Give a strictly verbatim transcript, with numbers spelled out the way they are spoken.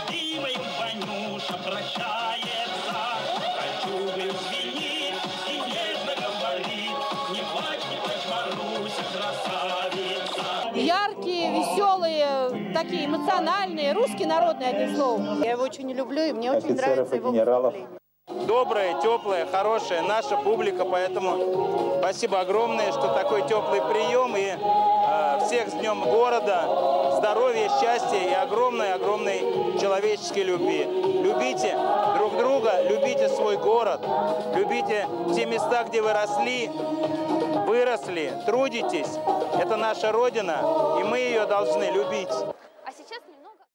любимой Ванюша прощается. Кольчугой звенит и нежно говорит: не плачь, не плачь, Маруся, красавица. Яркие, веселые, такие эмоциональные, русский народный, одним словом. Я его очень люблю, и мне очень нравится его выступление. Добрая, теплая, хорошая наша публика, поэтому спасибо огромное, что такой теплый прием, и э, всех с Днем города, здоровья, счастья и огромной-огромной человеческой любви. Любите друг друга, любите свой город, любите те места, где вы росли, выросли, трудитесь. Это наша Родина, и мы ее должны любить.